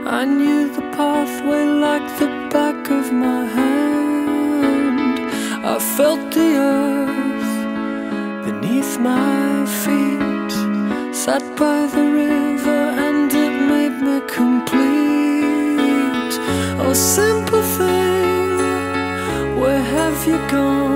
I knew the pathway like the back of my hand. I felt the earth beneath my feet, sat by the river and it made me complete. Oh, simple thing, where have you gone?